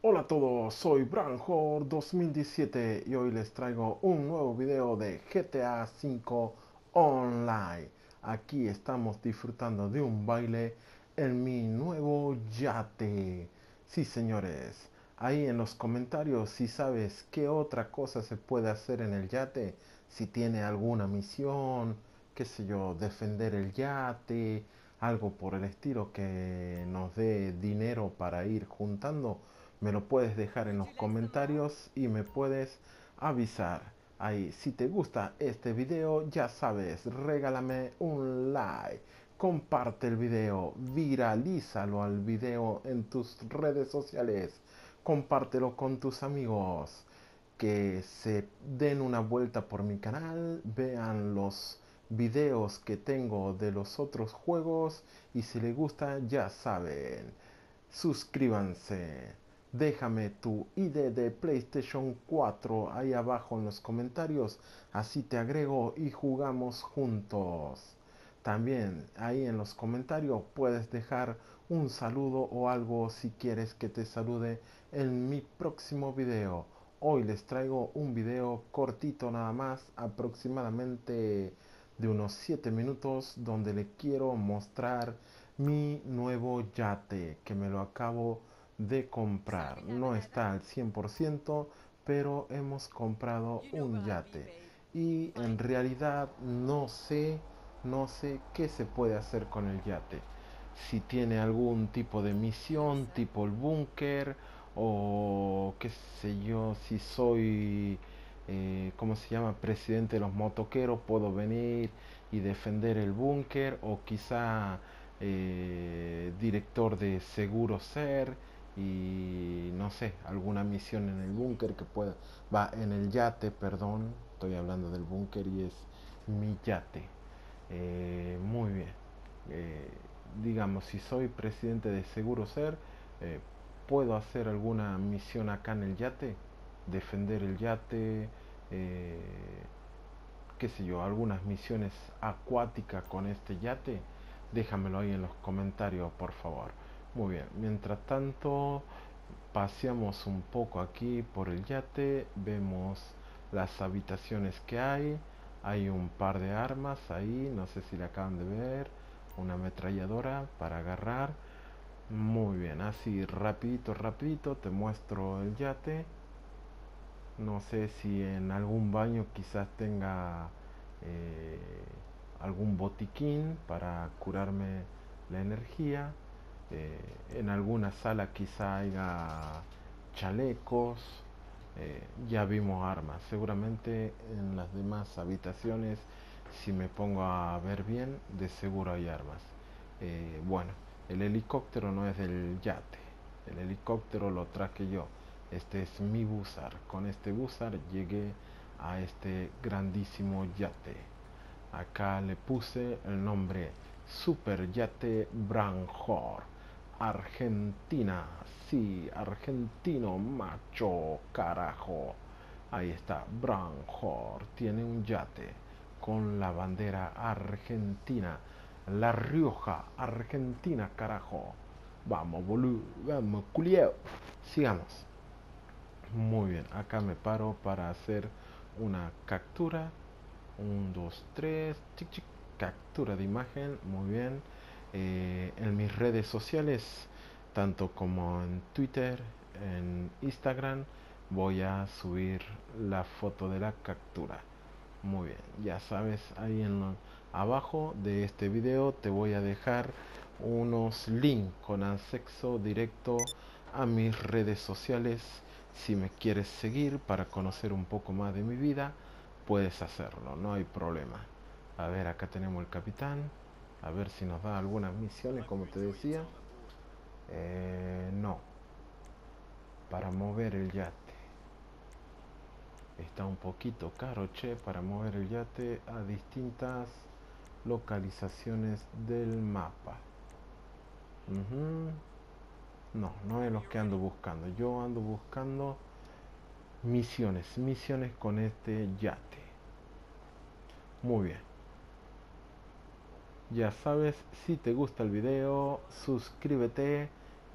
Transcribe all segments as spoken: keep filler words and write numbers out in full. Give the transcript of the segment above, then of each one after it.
Hola a todos, soy Branjor dos mil diecisiete y hoy les traigo un nuevo video de G T A cinco Online. Aquí estamos disfrutando de un baile en mi nuevo yate. Sí, señores, ahí en los comentarios si sabes qué otra cosa se puede hacer en el yate, si tiene alguna misión, qué sé yo, defender el yate, algo por el estilo que nos dé dinero para ir juntando, me lo puedes dejar en los comentarios y me puedes avisar. Ahí, si te gusta este video, ya sabes, regálame un like, comparte el video, viralízalo al video en tus redes sociales, compártelo con tus amigos, que se den una vuelta por mi canal, vean los videos que tengo de los otros juegos y si les gusta, ya saben, suscríbanse. Déjame tu I D de PlayStation cuatro ahí abajo en los comentarios, así te agrego y jugamos juntos. También ahí en los comentarios puedes dejar un saludo o algo si quieres que te salude en mi próximo video. Hoy les traigo un video cortito nada más, aproximadamente de unos siete minutos, donde le quiero mostrar mi nuevo yate que me lo acabo de comprar. No está al cien por ciento, pero hemos comprado un yate. Y en realidad no sé, no sé qué se puede hacer con el yate. Si tiene algún tipo de misión, tipo el búnker, o qué sé yo, si soy, eh, ¿cómo se llama? Presidente de los motoqueros, puedo venir y defender el búnker, o quizá eh, director de seguro ser y no sé, alguna misión en el búnker que pueda, va en el yate, perdón, estoy hablando del búnker y es mi yate. Eh, muy bien. Eh, digamos, si soy presidente de Seguro Ser, eh, puedo hacer alguna misión acá en el yate, defender el yate, eh, qué sé yo, algunas misiones acuáticas con este yate. Déjamelo ahí en los comentarios, por favor. Muy bien, mientras tanto, paseamos un poco aquí por el yate, vemos las habitaciones que hay, hay un par de armas ahí, no sé si la acaban de ver, una ametralladora para agarrar. Muy bien, así rapidito, rapidito te muestro el yate. No sé si en algún baño quizás tenga eh, algún botiquín para curarme la energía. Eh, en alguna sala quizá haya chalecos. Eh, ya vimos armas. Seguramente en las demás habitaciones, si me pongo a ver bien, de seguro hay armas. Eh, bueno, el helicóptero no es del yate. El helicóptero lo traje yo. Este es mi buzar. Con este buzar llegué a este grandísimo yate. Acá le puse el nombre Super Yate Branjor. Argentina. Sí, argentino macho, carajo. Ahí está, Branjor. Tiene un yate con la bandera argentina. La Rioja, Argentina, carajo. Vamos, boludo. Vamos, culiao. Sigamos. Muy bien, acá me paro para hacer una captura. Un, dos, tres. Chic, chic. Captura de imagen. Muy bien. Eh, en mis redes sociales, tanto como en Twitter, en Instagram, voy a subir la foto de la captura. Muy bien, ya sabes, ahí en lo, abajo de este video te voy a dejar unos links con acceso directo a mis redes sociales. Si me quieres seguir para conocer un poco más de mi vida, puedes hacerlo, no hay problema. A ver, acá tenemos el capitán. A ver si nos da algunas misiones, como te decía. Eh, no, para mover el yate. Está un poquito caro, che, para mover el yate a distintas localizaciones del mapa. Uh-huh. No, no es lo que ando buscando. Yo ando buscando misiones, misiones con este yate. Muy bien. Ya sabes, si te gusta el video, suscríbete.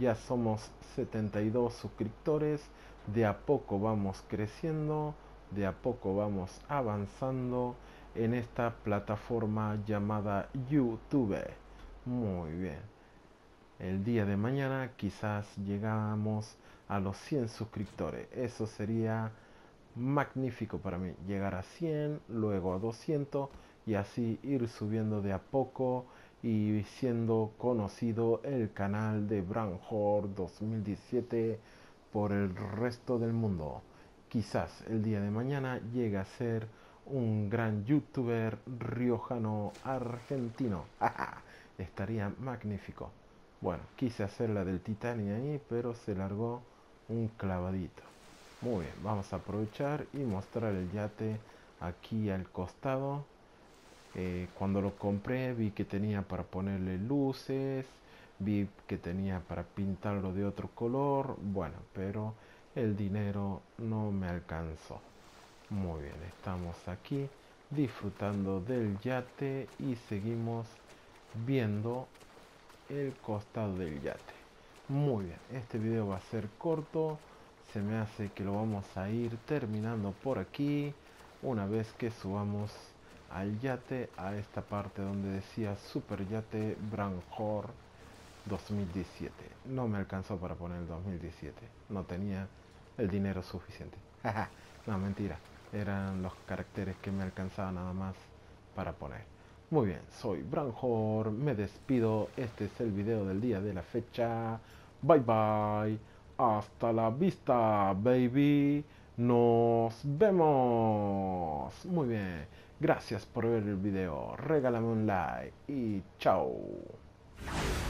Ya somos setenta y dos suscriptores. De a poco vamos creciendo, de a poco vamos avanzando en esta plataforma llamada YouTube. Muy bien. El día de mañana quizás llegamos a los cien suscriptores. Eso sería magnífico para mí. Llegar a cien, luego a doscientos y así ir subiendo de a poco y siendo conocido el canal de Branjor dos mil diecisiete por el resto del mundo. Quizás el día de mañana llegue a ser un gran youtuber riojano argentino. Estaría magnífico. Bueno, quise hacer la del Titanic ahí, pero se largó un clavadito. Muy bien, vamos a aprovechar y mostrar el yate aquí al costado. Eh, cuando lo compré vi que tenía para ponerle luces, vi que tenía para pintarlo de otro color, bueno, pero el dinero no me alcanzó. Muy bien, estamos aquí disfrutando del yate y seguimos viendo el costado del yate. Muy bien, este video va a ser corto, se me hace que lo vamos a ir terminando por aquí una vez que subamos al yate a esta parte donde decía Super Yate Branjor dos mil diecisiete. No me alcanzó para poner el dos mil diecisiete, no tenía el dinero suficiente. No, mentira, eran los caracteres que me alcanzaban nada más para poner. Muy bien, soy Branjor, me despido, este es el video del día de la fecha. Bye bye, hasta la vista baby, nos vemos. Muy bien, gracias por ver el video, regálame un like y chao.